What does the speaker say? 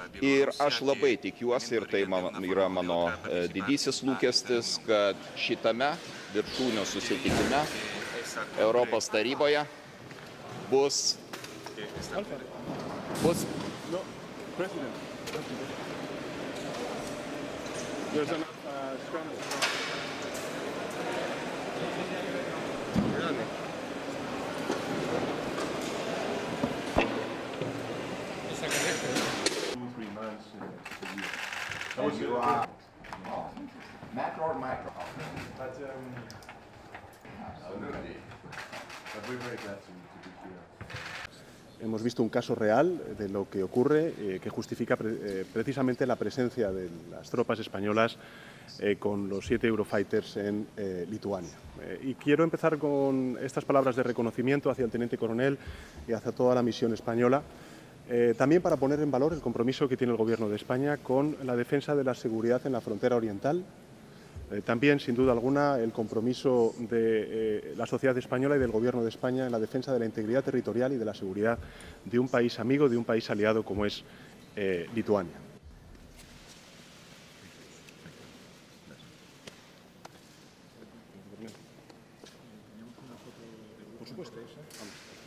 Ir aš labai tikiuosi, ir tai yra mano didysis lūkestis, kad šitame viršūnių susitikime Europos taryboje bus No, President. There's enough scramble. Macro or micro? But we're very glad to be here. Hemos visto un caso real de lo que ocurre, que justifica precisamente la presencia de las tropas españolas con los 7 Eurofighters en Lituania. Y quiero empezar con estas palabras de reconocimiento hacia el teniente coronel y hacia toda la misión española, también para poner en valor el compromiso que tiene el Gobierno de España con la defensa de la seguridad en la frontera oriental. También, sin duda alguna, el compromiso de la sociedad española y del Gobierno de España en la defensa de la integridad territorial y de la seguridad de un país amigo, de un país aliado como es Lituania. Por supuesto.